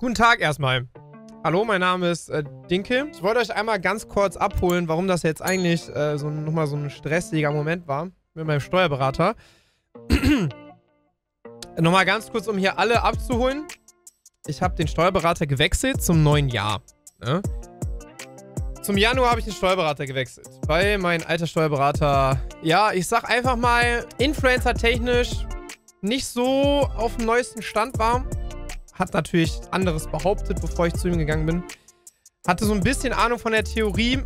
Guten Tag erstmal. Hallo, mein Name ist Dinke. Ich wollte euch einmal ganz kurz abholen, warum das jetzt eigentlich nochmal so ein stressiger Moment war mit meinem Steuerberater. Nochmal ganz kurz, um hier alle abzuholen. Ich habe den Steuerberater gewechselt zum neuen Jahr. Ne? Zum Januar habe ich den Steuerberater gewechselt, weil mein alter Steuerberater, ja, ich sag einfach mal, influencer-technisch nicht so auf dem neuesten Stand war. Hat natürlich anderes behauptet, bevor ich zu ihm gegangen bin. Hatte so ein bisschen Ahnung von der Theorie,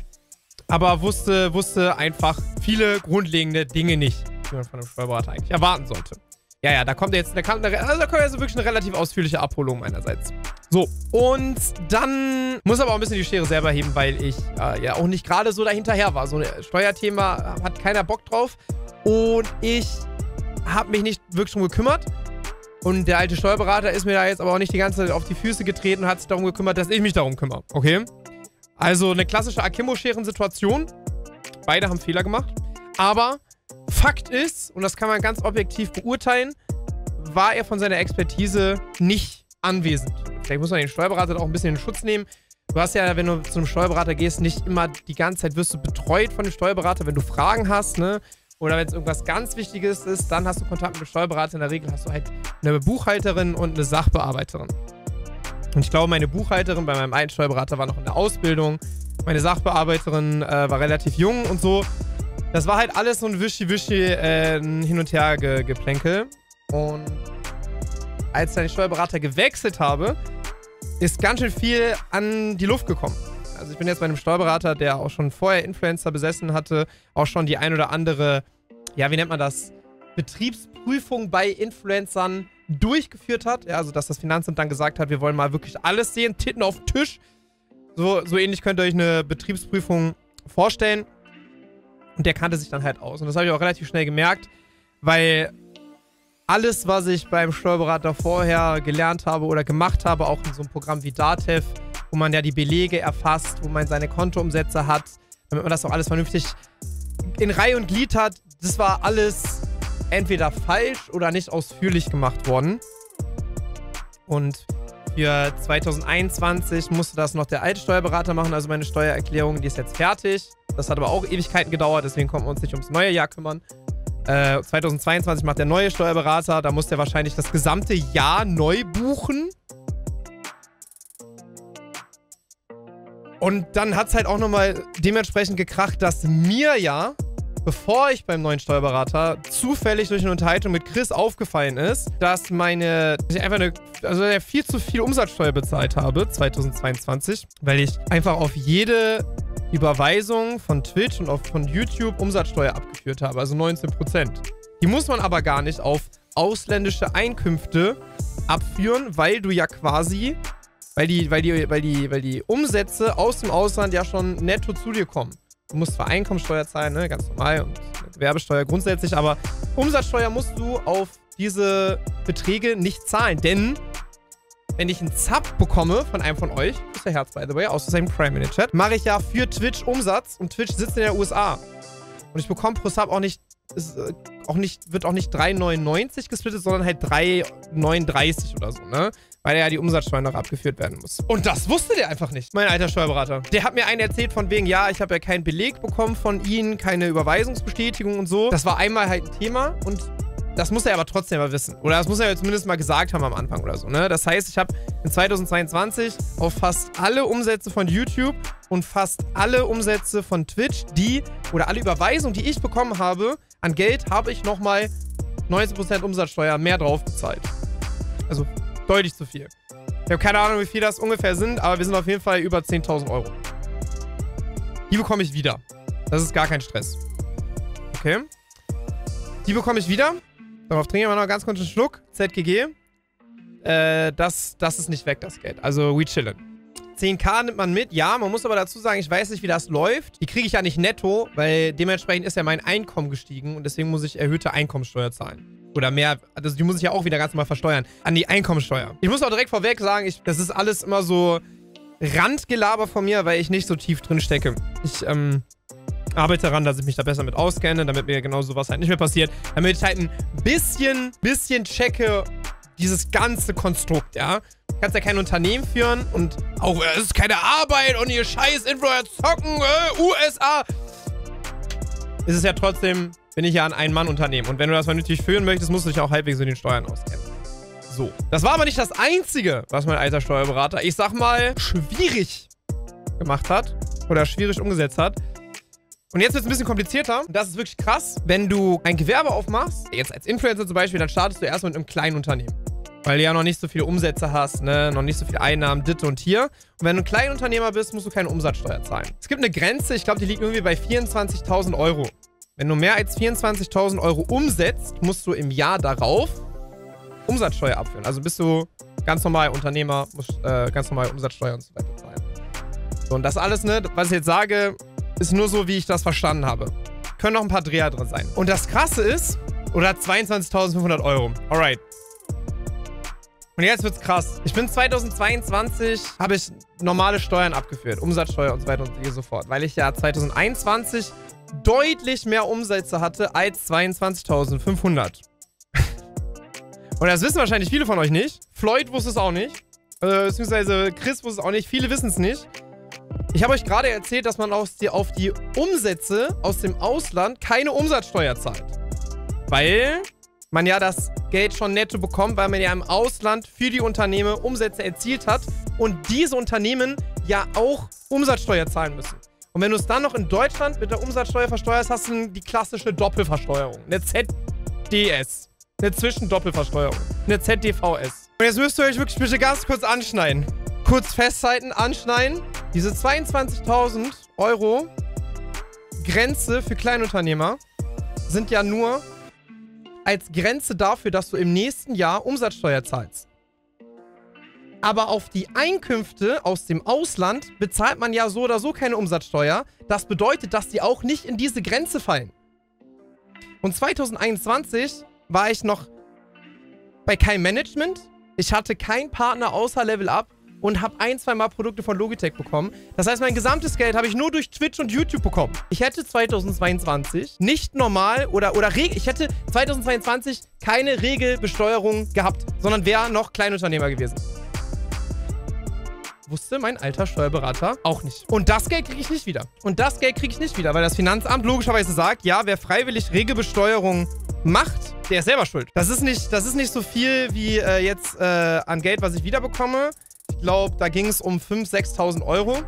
aber wusste einfach viele grundlegende Dinge nicht, die man von einem Steuerberater eigentlich erwarten sollte. Ja, da kommt jetzt wirklich eine relativ ausführliche Abholung meinerseits. So, und dann muss aber auch ein bisschen die Schere selber heben, weil ich ja auch nicht gerade so dahinterher war. So ein Steuerthema hat keiner Bock drauf und ich habe mich nicht wirklich drum gekümmert. Und der alte Steuerberater ist mir da jetzt aber auch nicht die ganze Zeit auf die Füße getreten und hat sich darum gekümmert, dass ich mich darum kümmere. Okay? Also eine klassische Akimbo-Scheren-Situation. Beide haben Fehler gemacht. Aber Fakt ist, und das kann man ganz objektiv beurteilen, war er von seiner Expertise nicht anwesend. Vielleicht muss man den Steuerberater auch ein bisschen in Schutz nehmen. Du hast ja, wenn du zu einem Steuerberater gehst, nicht immer die ganze Zeit wirst du betreut von dem Steuerberater, wenn du Fragen hast, ne? Oder wenn es irgendwas ganz Wichtiges ist, dann hast du Kontakt mit dem Steuerberater. In der Regel hast du halt eine Buchhalterin und eine Sachbearbeiterin. Und ich glaube, meine Buchhalterin bei meinem alten Steuerberater war noch in der Ausbildung. Meine Sachbearbeiterin war relativ jung und so. Das war halt alles so ein Wischi-Wischi hin und her Geplänkel. Und als ich dann den Steuerberater gewechselt habe, ist ganz schön viel an die Luft gekommen. Also ich bin jetzt bei einem Steuerberater, der auch schon vorher Influencer besessen hatte, auch schon die ein oder andere, ja, wie nennt man das, Betriebsprüfung bei Influencern durchgeführt hat. Ja, also dass das Finanzamt dann gesagt hat, wir wollen mal wirklich alles sehen, Titten auf den Tisch. So ähnlich könnt ihr euch eine Betriebsprüfung vorstellen. Und der kannte sich dann halt aus. Und das habe ich auch relativ schnell gemerkt, weil alles, was ich beim Steuerberater vorher gelernt habe oder gemacht habe, auch in so einem Programm wie Datev, wo man ja die Belege erfasst, wo man seine Kontoumsätze hat, damit man das auch alles vernünftig in Reihe und Glied hat, das war alles entweder falsch oder nicht ausführlich gemacht worden. Und für 2021 musste das noch der alte Steuerberater machen, also meine Steuererklärung, die ist jetzt fertig. Das hat aber auch Ewigkeiten gedauert, deswegen konnten wir uns nicht ums neue Jahr kümmern. 2022 macht der neue Steuerberater, da muss der wahrscheinlich das gesamte Jahr neu buchen. Und dann hat es halt auch nochmal dementsprechend gekracht, dass mir ja, bevor ich beim neuen Steuerberater zufällig durch eine Unterhaltung mit Chris aufgefallen ist, dass ich einfach viel zu viel Umsatzsteuer bezahlt habe 2022, weil ich einfach auf jede Überweisung von Twitch und von YouTube Umsatzsteuer abgeführt habe, also 19%. Die muss man aber gar nicht auf ausländische Einkünfte abführen, weil du ja quasi weil die Umsätze aus dem Ausland ja schon netto zu dir kommen. Du musst zwar Einkommensteuer zahlen, ne, ganz normal, und Gewerbesteuer grundsätzlich, aber Umsatzsteuer musst du auf diese Beträge nicht zahlen, denn wenn ich einen Zap bekomme von einem von euch, ist der Herz, by the way, aus seinem Prime in den Chat, mache ich ja für Twitch Umsatz und Twitch sitzt in der USA. Und ich bekomme pro Sub wird auch nicht 3,99 gesplittet, sondern halt 3,39 oder so, ne? Weil ja die Umsatzsteuer noch abgeführt werden muss. Und das wusste der einfach nicht, mein alter Steuerberater. Der hat mir einen erzählt von wegen, ja, ich habe ja keinen Beleg bekommen von Ihnen, keine Überweisungsbestätigung und so. Das war einmal halt ein Thema und das muss er aber trotzdem mal wissen. Oder das muss er zumindest mal gesagt haben am Anfang oder so, ne? Das heißt, ich habe in 2022 auf fast alle Umsätze von YouTube und fast alle Umsätze von Twitch, oder alle Überweisungen, die ich bekommen habe, an Geld, habe ich nochmal 19% Umsatzsteuer mehr drauf bezahlt. Also deutlich zu viel. Ich habe keine Ahnung, wie viel das ungefähr sind, aber wir sind auf jeden Fall über 10.000 Euro. Die bekomme ich wieder. Das ist gar kein Stress. Okay. Die bekomme ich wieder. Darauf trinken wir noch ganz kurz einen Schluck. ZGG. Das ist nicht weg, das Geld. Also, we chillen. 10.000 nimmt man mit. Ja, man muss aber dazu sagen, ich weiß nicht, wie das läuft. Die kriege ich ja nicht netto, weil dementsprechend ist ja mein Einkommen gestiegen und deswegen muss ich erhöhte Einkommensteuer zahlen. Oder mehr, also die muss ich ja auch wieder ganz normal versteuern. An die Einkommensteuer. Ich muss auch direkt vorweg sagen, das ist alles immer so Randgelaber von mir, weil ich nicht so tief drin stecke. Ich arbeite daran, dass ich mich da besser mit auskenne, damit mir genau sowas halt nicht mehr passiert. Damit ich halt ein bisschen checke, dieses ganze Konstrukt, ja. kannst ja kein Unternehmen führen und auch, es ist keine Arbeit und ihr scheiß Influencer zocken, USA. Ist es ja trotzdem, bin ich ja ein Ein-Mann-Unternehmen. Und wenn du das vernünftig führen möchtest, musst du dich auch halbwegs mit den Steuern auskennen. So. Das war aber nicht das Einzige, was mein alter Steuerberater, ich sag mal, schwierig gemacht hat. Oder schwierig umgesetzt hat. Und jetzt wird es ein bisschen komplizierter. Und das ist wirklich krass. Wenn du ein Gewerbe aufmachst, jetzt als Influencer zum Beispiel, dann startest du erstmal mit einem kleinen Unternehmen. Weil du ja noch nicht so viele Umsätze hast, ne? Noch nicht so viele Einnahmen, Ditte und hier. Und wenn du ein Kleinunternehmer bist, musst du keine Umsatzsteuer zahlen. Es gibt eine Grenze, ich glaube, die liegt irgendwie bei 24.000 Euro. Wenn du mehr als 24.000 Euro umsetzt, musst du im Jahr darauf Umsatzsteuer abführen. Also bist du ganz normal Unternehmer, musst ganz normal Umsatzsteuer und so weiter zahlen. So, und das alles, ne, was ich jetzt sage, ist nur so, wie ich das verstanden habe. Können noch ein paar Dreher drin sein. Und das Krasse ist, oder 22.500 Euro. Alright. Und jetzt wird's krass. Ich bin 2022, habe ich normale Steuern abgeführt. Umsatzsteuer und so weiter und so fort. Weil ich ja 2021 deutlich mehr Umsätze hatte als 22.500. Und das wissen wahrscheinlich viele von euch nicht. Floyd wusste es auch nicht. Beziehungsweise Chris wusste es auch nicht. Viele wissen es nicht. Ich habe euch gerade erzählt, dass man auf die Umsätze aus dem Ausland keine Umsatzsteuer zahlt. Weil man ja das Geld schon netto bekommt, weil man ja im Ausland für die Unternehmen Umsätze erzielt hat und diese Unternehmen ja auch Umsatzsteuer zahlen müssen. Und wenn du es dann noch in Deutschland mit der Umsatzsteuer versteuerst, hast du die klassische Doppelversteuerung. Eine ZDS. Eine Zwischendoppelversteuerung. Eine ZDVS. Und jetzt müsst ihr euch wirklich bitte ganz kurz anschneiden. Kurz festhalten, anschneiden. Diese 22.000 Euro Grenze für Kleinunternehmer sind ja nur als Grenze dafür, dass du im nächsten Jahr Umsatzsteuer zahlst. Aber auf die Einkünfte aus dem Ausland bezahlt man ja so oder so keine Umsatzsteuer. Das bedeutet, dass die auch nicht in diese Grenze fallen. Und 2021 war ich noch bei keinem Management. Ich hatte keinen Partner außer Level Up und habe ein-, zweimal Produkte von Logitech bekommen. Das heißt, mein gesamtes Geld habe ich nur durch Twitch und YouTube bekommen. Ich hätte 2022 nicht normal ich hätte 2022 keine Regelbesteuerung gehabt, sondern wäre noch Kleinunternehmer gewesen. Wusste mein alter Steuerberater auch nicht. Und das Geld kriege ich nicht wieder. Und das Geld kriege ich nicht wieder, weil das Finanzamt logischerweise sagt, ja, wer freiwillig Regelbesteuerung macht, der ist selber schuld. Das ist nicht so viel wie jetzt an Geld, was ich wiederbekomme. Ich glaube, da ging es um 5.000, 6.000 Euro.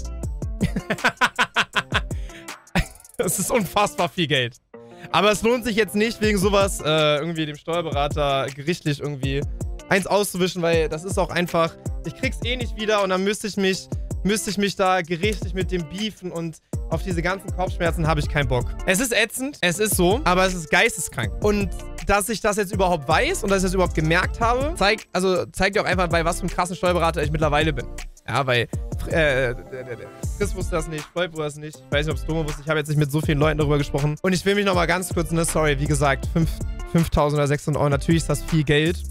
Das ist unfassbar viel Geld. Aber es lohnt sich jetzt nicht, wegen sowas irgendwie dem Steuerberater gerichtlich irgendwie eins auszuwischen, weil das ist auch einfach, ich krieg's eh nicht wieder und dann müsste ich mich da gerichtlich mit dem beefen und auf diese ganzen Kopfschmerzen habe ich keinen Bock. Es ist ätzend, es ist so, aber es ist geisteskrank. Und dass ich das jetzt überhaupt weiß und dass ich das überhaupt gemerkt habe, zeigt ja auch einfach, bei was für einem krassen Steuerberater ich mittlerweile bin. Ja, weil Chris wusste das nicht, Floyd wusste das nicht, ich weiß nicht, ob es Dome wusste, ich habe jetzt nicht mit so vielen Leuten darüber gesprochen. Und ich will mich nochmal ganz kurz, ne, sorry, wie gesagt, 5.000 oder 600 Euro, natürlich ist das viel Geld.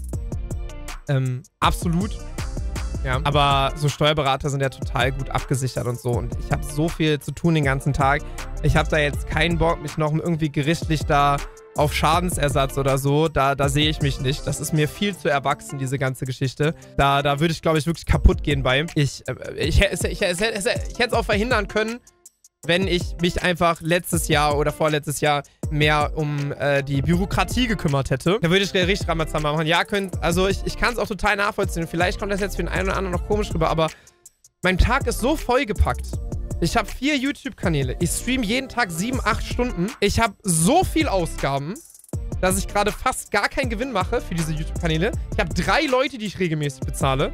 Absolut. Ja, aber so Steuerberater sind ja total gut abgesichert und so. Und ich habe so viel zu tun den ganzen Tag. Ich habe da jetzt keinen Bock, mich noch irgendwie gerichtlich da auf Schadensersatz oder so, da sehe ich mich nicht. Das ist mir viel zu erwachsen, diese ganze Geschichte. Da würde ich, glaube ich, wirklich kaputt gehen bei. Ich hätte es auch verhindern können, wenn ich mich einfach letztes Jahr oder vorletztes Jahr mehr um die Bürokratie gekümmert hätte. Da würde ich richtig Ramazamba machen. Ja, also ich kann es auch total nachvollziehen. Vielleicht kommt das jetzt für den einen oder anderen noch komisch rüber, aber mein Tag ist so vollgepackt. Ich habe 4 YouTube-Kanäle. Ich streame jeden Tag 7, 8 Stunden. Ich habe so viel Ausgaben, dass ich gerade fast gar keinen Gewinn mache für diese YouTube-Kanäle. Ich habe 3 Leute, die ich regelmäßig bezahle.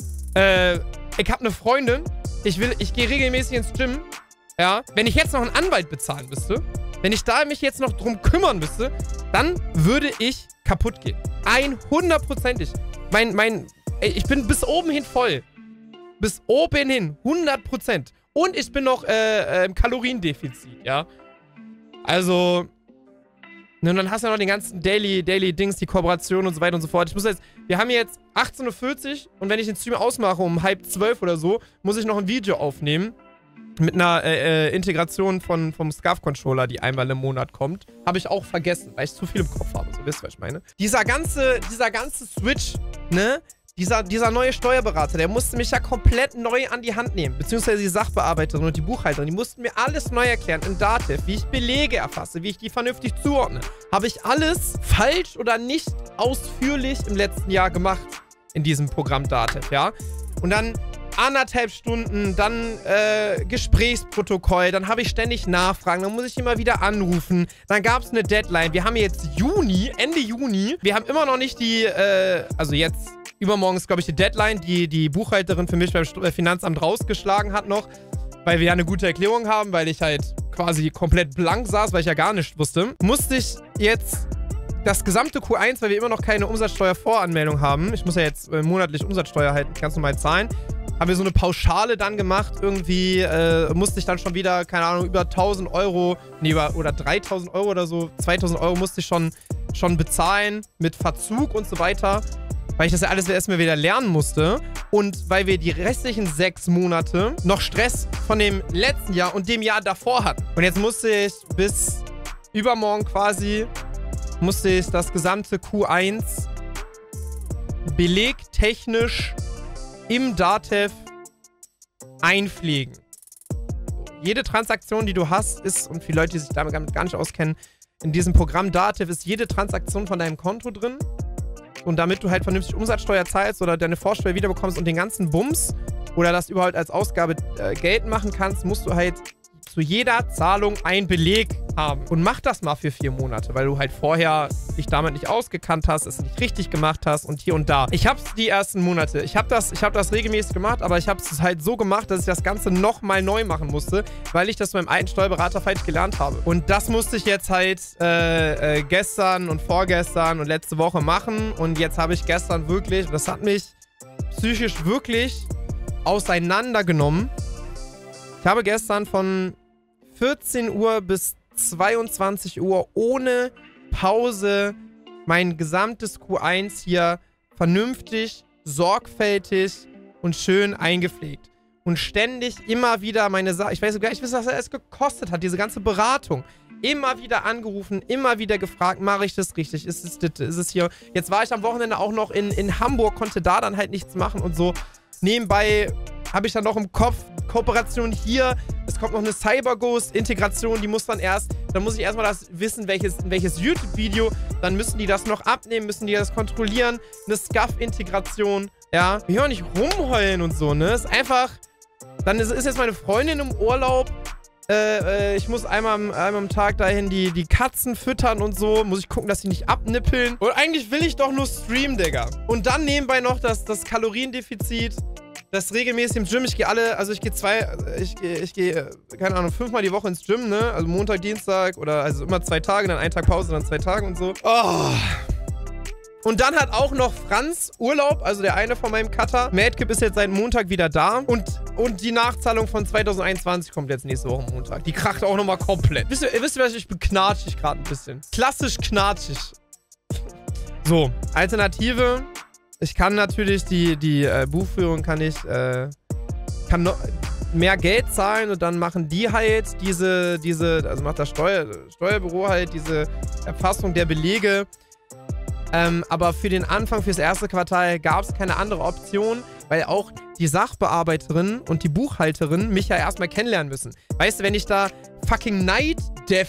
Ich habe eine Freundin. Ich gehe regelmäßig ins Gym. Ja, wenn ich jetzt noch einen Anwalt bezahlen müsste, wenn ich da mich jetzt noch drum kümmern müsste, dann würde ich kaputt gehen. 100%ig. Ich bin bis oben hin voll. Bis oben hin. 100%. Und ich bin noch im Kaloriendefizit, ja. Also, ne, und dann hast du ja noch den ganzen Daily-Dings, die Kooperation und so weiter und so fort. Wir haben jetzt 18:40 Uhr und wenn ich den Stream ausmache um 11:30 oder so, muss ich noch ein Video aufnehmen. Mit einer Integration vom SCARF-Controller, die einmal im Monat kommt. Habe ich auch vergessen, weil ich zu viel im Kopf habe. So wisst ihr, was ich meine. Dieser ganze Switch, ne? Dieser neue Steuerberater, der musste mich ja komplett neu an die Hand nehmen. Beziehungsweise die Sachbearbeiterin und die Buchhalterin, die mussten mir alles neu erklären in Datev, wie ich Belege erfasse, wie ich die vernünftig zuordne. Habe ich alles falsch oder nicht ausführlich im letzten Jahr gemacht in diesem Programm Datev, ja? Und dann 1,5 Stunden, dann Gesprächsprotokoll, dann habe ich ständig Nachfragen, dann muss ich immer wieder anrufen, dann gab es eine Deadline. Wir haben jetzt Juni, Ende Juni, wir haben immer noch nicht die, also jetzt, übermorgen ist, glaube ich, die Deadline, die die Buchhalterin für mich beim Finanzamt rausgeschlagen hat noch, weil wir ja eine gute Erklärung haben, weil ich halt quasi komplett blank saß, weil ich ja gar nichts wusste. Musste ich jetzt das gesamte Q1, weil wir immer noch keine Umsatzsteuervoranmeldung haben, ich muss ja jetzt monatlich Umsatzsteuer halt ganz normal zahlen, haben wir so eine Pauschale dann gemacht. Irgendwie musste ich dann schon wieder, keine Ahnung, über 1.000 Euro, nee, oder 3.000 Euro oder so, 2.000 Euro musste ich schon bezahlen mit Verzug und so weiter, weil ich das ja alles erstmal wieder lernen musste und weil wir die restlichen 6 Monate noch Stress von dem letzten Jahr und dem Jahr davor hatten. Und jetzt musste ich bis übermorgen quasi, musste ich das gesamte Q1 belegtechnisch im Datev einpflegen. Jede Transaktion, die du hast, ist, und viele Leute, die sich damit gar nicht auskennen, in diesem Programm Datev ist jede Transaktion von deinem Konto drin. Und damit du halt vernünftig Umsatzsteuer zahlst oder deine Vorsteuer wiederbekommst und den ganzen Bums oder das überhaupt als Ausgabe Geld machen kannst, musst du halt zu jeder Zahlung einen Beleg haben. Und mach das mal für 4 Monate, weil du halt vorher dich damit nicht ausgekannt hast, es nicht richtig gemacht hast und hier und da. Ich hab's die ersten Monate. Ich hab das regelmäßig gemacht, aber ich hab's halt so gemacht, dass ich das Ganze nochmal neu machen musste, weil ich das beim alten Steuerberater falsch gelernt habe. Und das musste ich jetzt halt gestern und vorgestern und letzte Woche machen. Und jetzt habe ich gestern wirklich, das hat mich psychisch wirklich auseinandergenommen. Ich habe gestern von 14 Uhr bis 22 Uhr ohne Pause mein gesamtes Q1 hier vernünftig, sorgfältig und schön eingepflegt. Und ständig immer wieder meine Sache, ich weiß gar nicht, was das gekostet hat, diese ganze Beratung. Immer wieder angerufen, immer wieder gefragt, mache ich das richtig? Ist es hier? Jetzt war ich am Wochenende auch noch in Hamburg, konnte da dann halt nichts machen und so. Nebenbei habe ich dann noch im Kopf, Kooperation hier, es kommt noch eine CyberGhost-Integration, die muss dann muss ich erstmal das wissen, welches YouTube-Video, dann müssen die das noch abnehmen, müssen die das kontrollieren, eine SCUF-Integration, ja. Wir hören nicht rumheulen und so, ne, ist einfach, dann ist jetzt meine Freundin im Urlaub, ich muss einmal am Tag dahin die Katzen füttern und so. Muss ich gucken, dass sie nicht abnippeln. Und eigentlich will ich doch nur streamen, Digga. Und dann nebenbei noch das Kaloriendefizit. Das regelmäßig im Gym. Ich gehe keine Ahnung, 5-mal die Woche ins Gym, ne? Also Montag, Dienstag oder also immer 2 Tage, dann 1 Tag Pause, dann 2 Tage und so. Oh. Und dann hat auch noch Franz Urlaub, also der eine von meinem Cutter. Madkip ist jetzt seit Montag wieder da. Und die Nachzahlung von 2021 kommt jetzt nächste Woche Montag. Die kracht auch nochmal komplett. Wisst ihr was? Ich bin knatschig gerade ein bisschen. Klassisch knatschig. So, Alternative. Ich kann natürlich die Buchführung kann noch mehr Geld zahlen und dann machen die halt also macht das Steuerbüro halt diese Erfassung der Belege. Aber für den Anfang, fürs erste Quartal gab es keine andere Option, weil auch die Sachbearbeiterin und die Buchhalterin mich ja erstmal kennenlernen müssen. Weißt du, wenn ich da fucking NIGHT,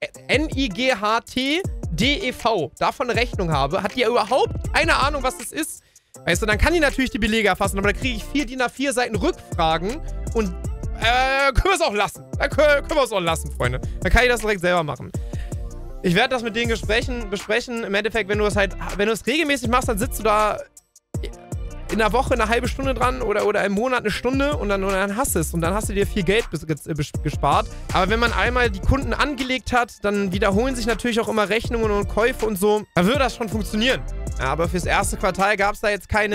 N-I-G-H-T-D-E-V, davon eine Rechnung habe, hat die ja überhaupt keine Ahnung, was das ist. Weißt du, dann kann die natürlich die Belege erfassen, aber dann kriege ich 4 DIN A4 Seiten Rückfragen und können wir es auch lassen. Können wir es auch lassen, Freunde. Dann kann ich das direkt selber machen. Ich werde das mit denen besprechen. Im Endeffekt, wenn du es regelmäßig machst, dann sitzt du da in der Woche eine halbe Stunde dran oder im Monat eine Stunde und dann hast du es. Und dann hast du dir viel Geld gespart. Aber wenn man einmal die Kunden angelegt hat, dann wiederholen sich natürlich auch immer Rechnungen und Käufe und so. Dann würde das schon funktionieren. Ja, aber fürs erste Quartal gab es da jetzt war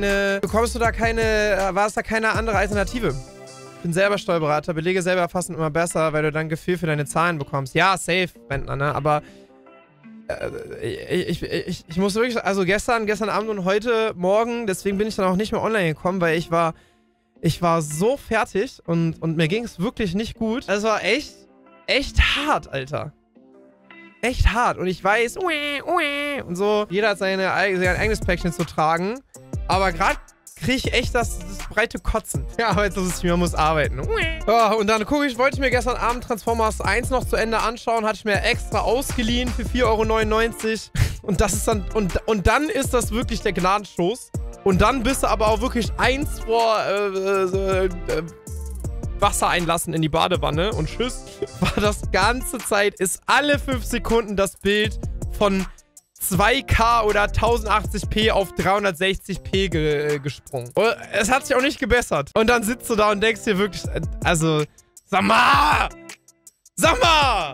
es da keine andere Alternative. Ich bin selber Steuerberater, Belege selber erfassen immer besser, weil du dann ein Gefühl für deine Zahlen bekommst. Ja, safe, Rentner, ne? Aber ich muss wirklich, also gestern Abend und heute Morgen, deswegen bin ich dann auch nicht mehr online gekommen, weil ich war so fertig und mir ging es wirklich nicht gut. Es war echt hart, Alter. Echt hart. Und ich weiß, und so, jeder hat sein eigenes Päckchen zu tragen. Aber gerade kriege ich echt das breite Kotzen. Ja, arbeitsloses Team, man muss arbeiten. Ja, und dann wollte ich mir gestern Abend Transformers 1 noch zu Ende anschauen, hatte ich mir extra ausgeliehen für 4,99 €. Und das ist dann, und dann ist das wirklich der Gnadenstoß. Und dann bist du aber auch wirklich eins vor Wasser einlassen in die Badewanne und tschüss. War das ganze Zeit, ist alle 5 Sekunden das Bild von 2K oder 1080p auf 360p gesprungen. Und es hat sich auch nicht gebessert. Und dann sitzt du da und denkst dir wirklich, also, sag mal! Sag mal!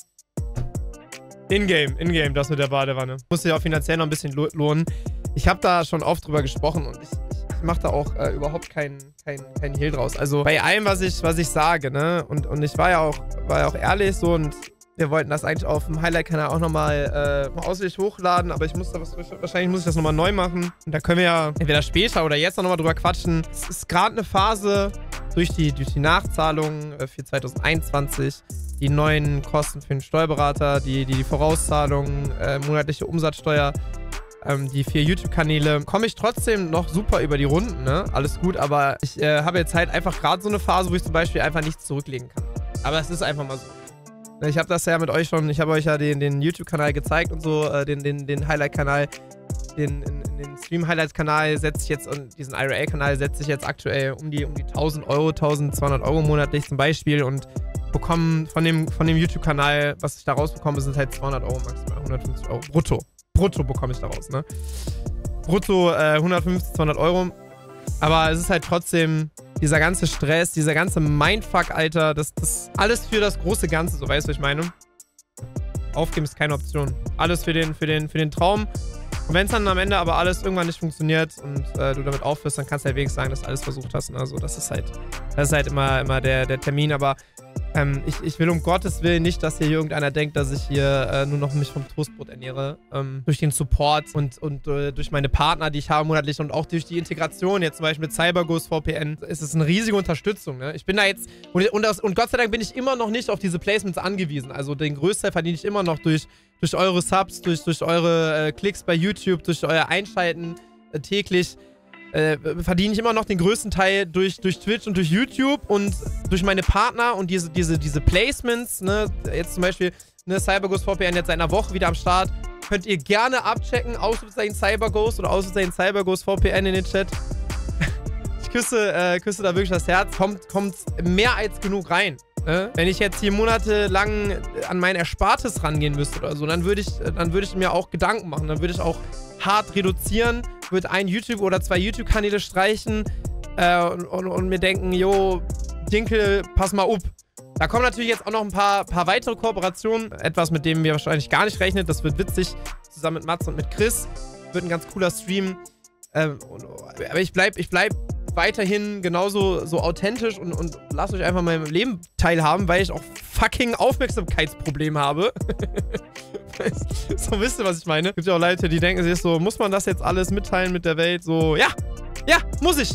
In-game, das mit der Badewanne. Muss sich auch finanziell noch ein bisschen lohnen. Ich habe da schon oft drüber gesprochen und ich mache da auch überhaupt kein Hehl draus. Also bei allem, was ich sage, ne? Und ich war ja auch ehrlich so und wir wollten das eigentlich auf dem Highlight-Kanal auch nochmal ausführlich hochladen, aber wahrscheinlich muss ich das nochmal neu machen. Und da können wir ja entweder später oder jetzt noch nochmal drüber quatschen. Es ist gerade eine Phase durch die Nachzahlungen für 2021, die neuen Kosten für den Steuerberater, die Vorauszahlungen, monatliche Umsatzsteuer, die 4 YouTube-Kanäle, komme ich trotzdem noch super über die Runden, ne? Alles gut, aber ich habe jetzt halt einfach gerade so eine Phase, wo ich zum Beispiel einfach nichts zurücklegen kann. Aber es ist einfach mal so. Ich habe das ja mit euch schon, ich habe euch ja den YouTube-Kanal gezeigt und so, den Highlight-Kanal, den Stream-Highlights-Kanal setze ich jetzt und diesen IRL-Kanal setze ich jetzt aktuell um die 1.000 €, 1.200 € monatlich zum Beispiel und bekomme von dem YouTube-Kanal, was ich da rausbekomme, sind halt 200 € maximal, 150 € brutto. Brutto bekomme ich daraus, ne? Brutto 150, 200 €. Aber es ist halt trotzdem dieser ganze Stress, dieser ganze Mindfuck, Alter, das alles für das große Ganze, so weißt du, was ich meine? Aufgeben ist keine Option. Alles für den Traum. Und wenn es dann am Ende aber alles irgendwann nicht funktioniert und du damit aufhörst, dann kannst du halt wenigstens sagen, dass du alles versucht hast. Also das ist halt immer der Termin, aber ich will um Gottes Willen nicht, dass hier irgendeiner denkt, dass ich hier nur noch mich vom Toastbrot ernähre. Durch den Support und durch meine Partner, die ich habe monatlich und auch durch die Integration, jetzt zum Beispiel mit CyberGhost VPN, ist es eine riesige Unterstützung. Ne? Ich bin da jetzt, und Gott sei Dank bin ich immer noch nicht auf diese Placements angewiesen. Also den Großteil verdiene ich immer noch durch eure Subs, durch eure Klicks bei YouTube, durch euer Einschalten täglich. Verdiene ich immer noch den größten Teil durch Twitch und durch YouTube und durch meine Partner und diese Placements, ne, jetzt zum Beispiel, ne, CyberGhost VPN jetzt seit einer Woche wieder am Start, könnt ihr gerne abchecken, Ausrufezeichen CyberGhost oder Ausrufezeichen CyberGhost VPN in den Chat. Ich küsse da wirklich das Herz, kommt mehr als genug rein. Ne? Wenn ich jetzt hier monatelang an mein Erspartes rangehen müsste oder so, dann würde ich mir auch Gedanken machen, dann würde ich auch hart reduzieren, würde ein YouTube oder 2 YouTube-Kanäle streichen und mir denken, jo, Dinkel, pass mal up. Da kommen natürlich jetzt auch noch ein paar weitere Kooperationen, etwas, mit dem wir wahrscheinlich gar nicht rechnet, das wird witzig, zusammen mit Mats und mit Chris, wird ein ganz cooler Stream, aber ich bleib weiterhin genauso so authentisch und lasst euch einfach meinem Leben teilhaben, weil ich auch fucking Aufmerksamkeitsprobleme habe. So, wisst ihr, was ich meine? Gibt ja auch Leute, die denken sich so, muss man das jetzt alles mitteilen mit der Welt? So, ja, muss ich.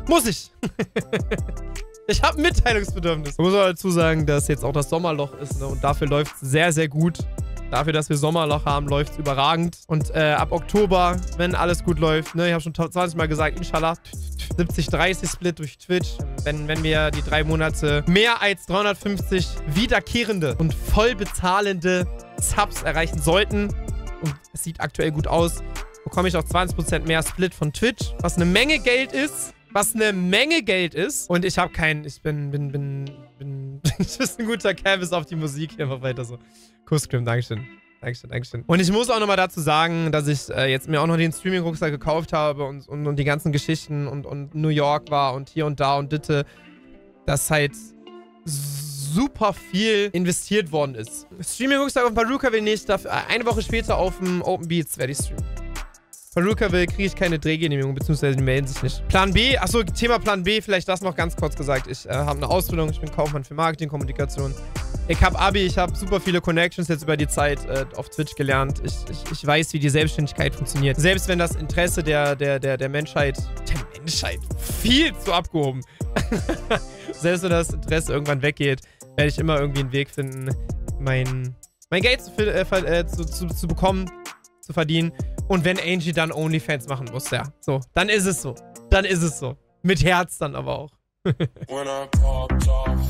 Ich habe ein Mitteilungsbedürfnis. Ich muss auch dazu sagen, dass jetzt auch das Sommerloch ist, ne? Und dafür läuft es sehr, sehr gut. Dafür, dass wir Sommerloch haben, läuft es überragend. Und ab Oktober, wenn alles gut läuft, ne, ich habe schon 20 Mal gesagt, inshallah, 70-30 Split durch Twitch. Wenn wir die 3 Monate mehr als 350 wiederkehrende und voll bezahlende Subs erreichen sollten, und es sieht aktuell gut aus, bekomme ich auch 20% mehr Split von Twitch, was eine Menge Geld ist. Und ich habe keinen, ich bin ein guter Kerl bis auf die Musik. Einfach weiter so. Kusscrim, Dankeschön. Und ich muss auch nochmal dazu sagen, dass ich jetzt mir auch noch den Streaming-Rucksack gekauft habe und die ganzen Geschichten und New York war und hier und da und Ditte, dass halt super viel investiert worden ist. Streaming-Rucksack auf Paruka will nicht, eine Woche später auf dem Open Beats werde ich streamen. Paruka will, kriege ich keine Drehgenehmigung, beziehungsweise die melden sich nicht. Plan B, achso, Thema Plan B, vielleicht das noch ganz kurz gesagt. Ich habe eine Ausbildung, ich bin Kaufmann für Marketing, Kommunikation. Ich habe Abi, ich habe super viele Connections jetzt über die Zeit auf Twitch gelernt. Ich weiß, wie die Selbstständigkeit funktioniert. Selbst wenn das Interesse der Menschheit, viel zu abgehoben. Selbst wenn das Interesse irgendwann weggeht, werde ich immer irgendwie einen Weg finden, mein Geld zu bekommen, zu verdienen. Und wenn Angie dann OnlyFans machen muss, ja. So, dann ist es so. Dann ist es so. Mit Herz dann aber auch.